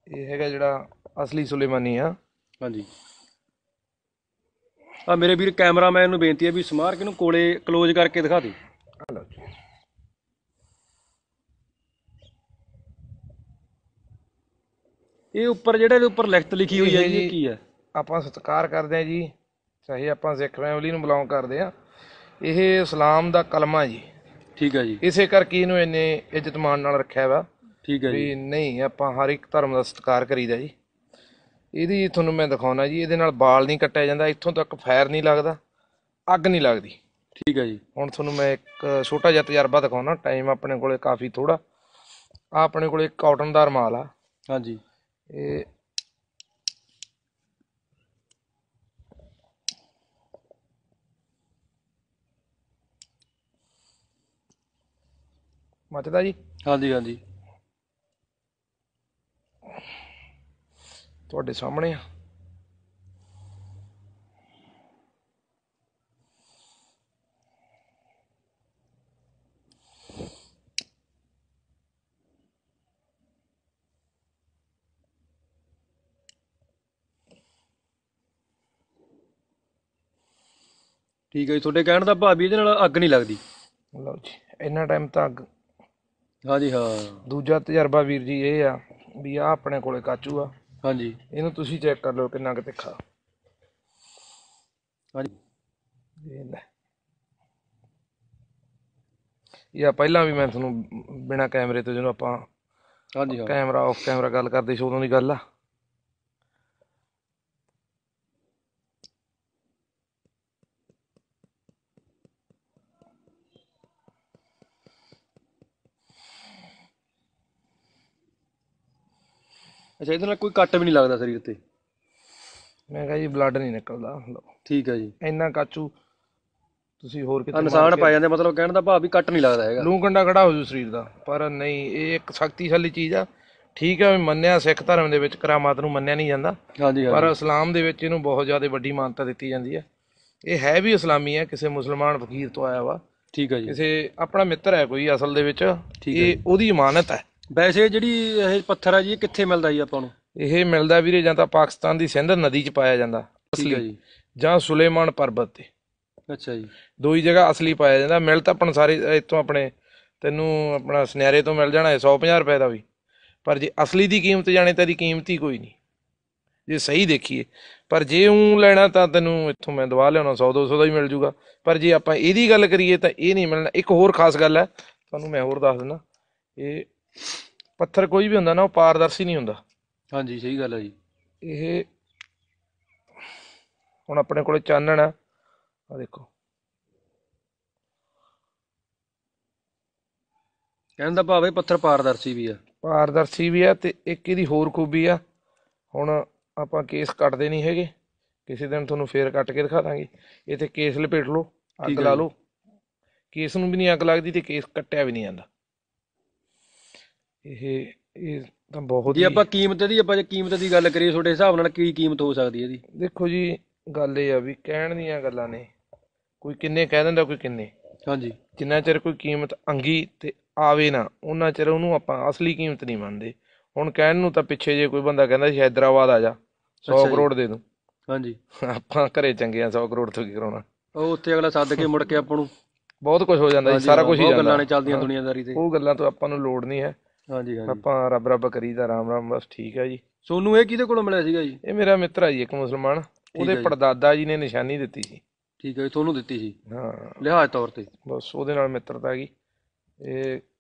ਇਹ ਹੈਗਾ ਜਿਹੜਾ ਅਸਲੀ ਸੁਲੇਮਾਨੀ ਆ। ਹਾਂਜੀ। ਆ ਮੇਰੇ ਵੀਰ ਕੈਮਰਾਮੈਨ ਨੂੰ ਬੇਨਤੀ ਹੈ ਵੀ ਸਮਾਰਕ ਨੂੰ ਕੋਲੇ ਕਲੋਜ਼ ਕਰਕੇ ਦਿਖਾ ਦੇ। ਲਓ ਜੀ। ਇਹ ਉੱਪਰ ਜਿਹੜੇ ਇਹਦੇ ਉੱਪਰ ਲਿਖਤ ਲਿਖੀ ਹੋਈ ਹੈ ਇਹ ਜੀ, ਇਹ ਕੀ ਹੈ? ਆਪਾਂ ਸਤਿਕਾਰ ਕਰਦੇ ਹਾਂ ਜੀ, ਚਾਹੇ ਆਪਾਂ ਸਿੱਖ ਫੈਮਿਲੀ ਨੂੰ ਬਿਲੋਂਗ ਕਰਦੇ ਹਾਂ। ਇਹ ਇਸਲਾਮ ਦਾ ਕਲਮਾ ਜੀ। ਠੀਕ ਹੈ ਜੀ। ਇਸੇ ਕਰਕੇ ਇਹਨੂੰ ਇੰਨੇ ਇੱਜ਼ਤ ਮਾਣ ਨਾਲ ਰੱਖਿਆ ਵਾ। ਠੀਕ ਹੈ ਜੀ। ਵੀ ਨਹੀਂ, ਆਪਾਂ ਹਰ ਇੱਕ ਧਰਮ ਦਾ ਸਤਿਕਾਰ ਕਰੀਦਾ ਜੀ। ਇਹਦੀ ਤੁਹਾਨੂੰ ਮੈਂ ਦਿਖਾਉਣਾ ਜੀ, ਇਹਦੇ ਨਾਲ ਬਾਲ ਨਹੀਂ ਕੱਟਿਆ ਜਾਂਦਾ, ਇੱਥੋਂ ਤੱਕ ਫਾਇਰ ਨਹੀਂ ਲੱਗਦਾ, ਅੱਗ ਨਹੀਂ ਲੱਗਦੀ। ਠੀਕ ਹੈ ਜੀ। ਹੁਣ ਤੁਹਾਨੂੰ ਮੈਂ ਇੱਕ ਛੋਟਾ ਜਿਹਾ ਤਜਰਬਾ ਦਿਖਾਉਣਾ। ਟਾਈਮ ਆਪਣੇ ਕੋਲੇ ਕਾਫੀ ਥੋੜਾ। ਆ ਆਪਣੇ ਕੋਲੇ ਕਾਟਨ ਦਾ ਰੁਮਾਲ ਆ। ਹਾਂਜੀ। ਇਹ ਮੱਚਦਾ ਜੀ। ਹਾਂਜੀ ਹਾਂਜੀ। ਤੁਹਾਡੇ ਸਾਹਮਣੇ ਆ। ਠੀਕ ਹੈ ਜੀ। ਤੁਹਾਡੇ ਕਹਿਣ ਦਾ ਭਾਵ ਵੀ ਇਹਦੇ ਨਾਲ ਅੱਗ ਨਹੀਂ ਲੱਗਦੀ। ਲਓ ਜੀ, ਇੰਨਾ ਟਾਈਮ ਤਾਂ ਅੱਗ। ਹਾਂਜੀ ਹਾਂ। ਦੂਜਾ ਤਜਰਬਾ ਵੀਰ ਜੀ ਇਹ ਆ ਵੀ ਆ ਆਪਣੇ ਕੋਲੇ ਕਾਚੂ ਆ। ਹਾਂਜੀ। ਇਹਨੂੰ ਤੁਸੀਂ ਚੈੱਕ ਕਰ ਲਓ ਕਿੰਨਾ ਕੁ ਤਿੱਖਾ। ਹਾਂਜੀ। ਇਹ ਲੈ, ਜਾਂ ਪਹਿਲਾਂ ਵੀ ਮੈਂ ਤੁਹਾਨੂੰ ਬਿਨਾਂ ਕੈਮਰੇ ਤੋਂ, ਜਦੋਂ ਆਪਾਂ ਹਾਂਜੀ ਹਾਂ। ਕੈਮਰਾ ਆਫ ਕੈਮਰਾ ਗੱਲ ਕਰਦੇ ਸੀ, ਉਦੋਂ ਦੀ ਗੱਲ ਆ। ਅੱਛਾ, ਇਹਦੇ ਨਾਲ ਕੋਈ ਕੱਟ ਵੀ ਨਹੀਂ ਲੱਗਦਾ ਸਰੀਰ ਤੇ? ਮੈਂ ਕਿਹਾ ਜੀ ਬਲੱਡ ਨਹੀਂ ਨਿਕਲਦਾ। ਲਓ, ਠੀਕ ਹੈ ਜੀ। ਇੰਨਾ ਕਾਚੂ ਤੁਸੀਂ ਹੋਰ ਕਿਤੇ ਨਿਸ਼ਾਨ ਪੈ ਜਾਂਦੇ, ਮਤਲਬ ਕਹਿਣ ਦਾ ਭਾਵ ਵੀ ਕੱਟ ਨਹੀਂ ਲੱਗਦਾ ਹੈਗਾ। ਲੂੰ ਕੰਡਾ ਖੜਾ ਹੋ ਜੂ ਸਰੀਰ ਦਾ। ਪਰ ਨਹੀਂ, ਇਹ ਇੱਕ ਸ਼ਕਤੀਸ਼ਾਲੀ ਚੀਜ਼ ਆ। ਠੀਕ ਹੈ ਵੀ ਮੰਨਿਆ, ਸਿੱਖ ਧਰਮ ਦੇ ਵਿੱਚ ਕਰਾਮਾਤ ਨੂੰ ਮੰਨਿਆ ਨਹੀਂ ਜਾਂਦਾ, ਹਾਂਜੀ ਪਰ ਹਾਂਜੀ। ਇਸਲਾਮ ਦੇ ਵਿੱਚ ਇਹਨੂੰ ਬਹੁਤ ਜ਼ਿਆਦਾ ਵੱਡੀ ਮਾਨਤਾ ਦਿੱਤੀ ਜਾਂਦੀ ਹੈ। ਇਹ ਹੈ ਵੀ ਇਸਲਾਮੀ ਹੈ, ਕਿਸੇ ਮੁਸਲਮਾਨ ਫਕੀਰ ਤੋਂ ਆਇਆ ਵਾ। ਠੀਕ ਹੈ ਜੀ। ਕਿਸੇ ਆਪਣਾ ਮਿੱਤਰ ਹੈ ਕੋਈ ਅਸਲ ਦੇ ਵਿੱਚ। ਠੀਕ ਹੈ ਇਹ ਜੀ। ਉਹਦੀ ਇਮਾਨਤ ਹੈ। ਵੈਸੇ ਜਿਹੜੀ ਇਹ ਪੱਥਰ ਹੈ ਜੀ, ਇਹ ਕਿੱਥੇ ਮਿਲਦਾ ਜੀ ਆਪਾਂ ਨੂੰ? ਇਹ ਮਿਲਦਾ ਵੀਰੇ ਜਾਂ ਤਾਂ ਪਾਕਿਸਤਾਨ ਦੀ ਸਿੰਧ ਨਦੀ 'ਚ ਪਾਇਆ ਜਾਂਦਾ ਠੀਕ ਹੈ ਅਸਲੀ, ਜੀ। ਜਾਂ ਸੁਲੇਮਾਨ ਪਰਬਤ 'ਤੇ। ਅੱਛਾ ਜੀ। ਦੋ ਹੀ ਜਗ੍ਹਾ ਅਸਲੀ ਪਾਇਆ ਜਾਂਦਾ। ਮਿਲ ਤਾਂ ਆਪਾਂ ਸਾਰੇ ਇੱਥੋਂ ਆਪਣੇ ਤੈਨੂੰ ਆਪਣਾ ਸੁਨਿਆਰੇ ਤੋਂ ਮਿਲ ਜਾਣਾ 150 ਰੁਪਏ ਦਾ ਵੀ। ਪਰ ਜੇ ਅਸਲੀ ਦੀ ਕੀਮਤ ਜਾਣੇ ਤਾਂ ਇਹਦੀ ਕੀਮਤ ਹੀ ਕੋਈ ਨਹੀਂ, ਜੇ ਸਹੀ ਦੇਖੀਏ। ਪਰ ਜੇ ਊਂ ਲੈਣਾ ਤਾਂ ਤੈਨੂੰ ਇੱਥੋਂ ਮੈਂ ਦਵਾ ਲਿਆਉਣਾ 100-200 ਦਾ ਹੀ ਮਿਲ ਜੂਗਾ। ਪਰ ਜੇ ਆਪਾਂ ਇਹਦੀ ਗੱਲ ਕਰੀਏ ਤਾਂ ਇਹ ਨਹੀਂ ਮਿਲਣਾ। ਇੱਕ ਹੋਰ ਖਾਸ ਗੱਲ ਹੈ, ਤੁਹਾਨੂੰ ਮੈਂ ਹੋਰ ਦੱਸ ਦਿੰਦਾ। ਇਹ ਪੱਥਰ ਕੋਈ ਵੀ ਹੁੰਦਾ ਨਾ, ਉਹ ਪਾਰਦਰਸ਼ੀ ਨਹੀਂ ਹੁੰਦਾ। ਹਾਂਜੀ, ਸਹੀ ਗੱਲ ਹੈ ਜੀ। ਇਹ ਹੁਣ ਆਪਣੇ ਕੋਲੇ ਚਾਨਣ ਆ, ਆਹ ਦੇਖੋ। ਕਹਿਣ ਦਾ ਭਾਵ ਇਹ ਪੱਥਰ ਪਾਰਦਰਸ਼ੀ ਵੀ ਆ। ਪਾਰਦਰਸ਼ੀ ਵੀ ਆ, ਤੇ ਇੱਕ ਇਹਦੀ ਹੋਰ ਖੂਬੀ ਆ। ਹੁਣ ਆਪਾਂ ਕੇਸ ਕੱਟਦੇ ਨਹੀਂ ਹੈਗੇ, ਕਿਸੇ ਦਿਨ ਤੁਹਾਨੂੰ ਫੇਰ ਕੱਟ ਕੇ ਦਿਖਾ ਦਾਂਗੇ। ਇਹ ਤੇ ਕੇਸ ਲਪੇਟ ਲਓ, ਅੱਗ ਲਾ ਲਓ, ਕੇਸ ਨੂੰ ਵੀ ਨਹੀਂ ਅੱਗ ਲੱਗਦੀ ਤੇ ਕੇਸ ਕੱਟਿਆ ਵੀ ਨਹੀਂ ਜਾਂਦਾ। ਇਹ ਤਾਂ ਬਹੁਤ ਜੇ ਆਪਾਂ ਕੀਮਤ ਦੀ, ਆਪਾਂ ਜੇ ਕੀਮਤ ਦੀ ਗੱਲ ਕਰੀਏ, ਤੁਹਾਡੇ ਹਿਸਾਬ ਨਾਲ ਕੀ ਕੀਮਤ ਹੋ ਸਕਦੀ ਹੈ ਇਹਦੀ? ਦੇਖੋ ਜੀ, ਗੱਲ ਇਹ ਆ ਵੀ ਕਹਿਣ ਦੀਆਂ ਗੱਲਾਂ ਨੇ। ਕੋਈ ਕਿੰਨੇ ਕਹਿ ਦਿੰਦਾ, ਕੋਈ ਕਿੰਨੇ। ਹਾਂਜੀ। ਜਿੰਨਾ ਚਿਰ ਕੋਈ ਕੀਮਤ ਅੰਗੀ ਤੇ ਆਵੇ ਨਾ, ਉਹਨਾਂ ਚਿਰ ਉਹਨੂੰ ਆਪਾਂ ਅਸਲੀ ਕੀਮਤ ਨਹੀਂ ਮੰਨਦੇ। ਹੁਣ ਕਹਿਣ ਨੂੰ ਤਾਂ ਪਿੱਛੇ ਜੇ ਕੋਈ ਬੰਦਾ ਕਹਿੰਦਾ ਸੀ ਹੈਦਰਾਬਾਦ ਆ ਜਾ, 100 ਕਰੋੜ ਦੇ ਦੂੰ। ਹਾਂਜੀ। ਆਪਾਂ ਘਰੇ ਚੰਗੇ ਆ, 100 ਕਰੋੜ ਤੋਂ ਕੀ ਕਰਾਉਣਾ। ਉਹ ਉੱਥੇ ਅਗਲਾ ਸੱਦ ਕੇ ਮੁੜ ਕੇ ਆਪਾਂ ਨੂੰ ਬਹੁਤ ਕੁਝ ਹੋ ਜਾਂਦਾ ਜੀ, ਸਾਰਾ ਕੁਝ ਹੀ ਗੱਲਾਂ ਨੇ ਜਾਂਦਾ। ਚੱਲਦੀਆਂ ਦੁਨੀਆਦਾਰੀ ਤੇ। ਉਹ ਗੱਲਾਂ ਤੋਂ ਆਪਾਂ ਨੂੰ ਲੋੜ ਨਹੀਂ ਹੈ। ਹਾਂਜੀ ਹਾਂਜੀ। ਆਪਾਂ ਰੱਬ ਰੱਬ ਕਰੀਦਾ, ਰਾਮ ਰਾਮ, ਬਸ ਠੀਕ ਹੈ ਜੀ। ਸੋਨੂੰ ਇਹ ਕਿਹਦੇ ਕੋਲੋਂ ਮਿਲਿਆ ਸੀਗਾ ਜੀ? ਇਹ ਮੇਰਾ ਮਿੱਤਰ ਆ ਜੀ, ਇੱਕ ਮੁਸਲਮਾਨ। ਉਹਦੇ ਪੜਦਾਦਾ ਜੀ ਨੇ ਨਿਸ਼ਾਨੀ ਦਿੱਤੀ ਸੀ। ਠੀਕ ਹੈ ਜੀ, ਤੁਹਾਨੂੰ ਦਿੱਤੀ ਸੀ? ਹਾਂ, ਲਿਹਾਜ਼ ਤੌਰ ਤੇ। ਬਸ ਉਹਦੇ ਨਾਲ ਮਿੱਤਰਤਾ ਹੈਗੀ। ਇਹ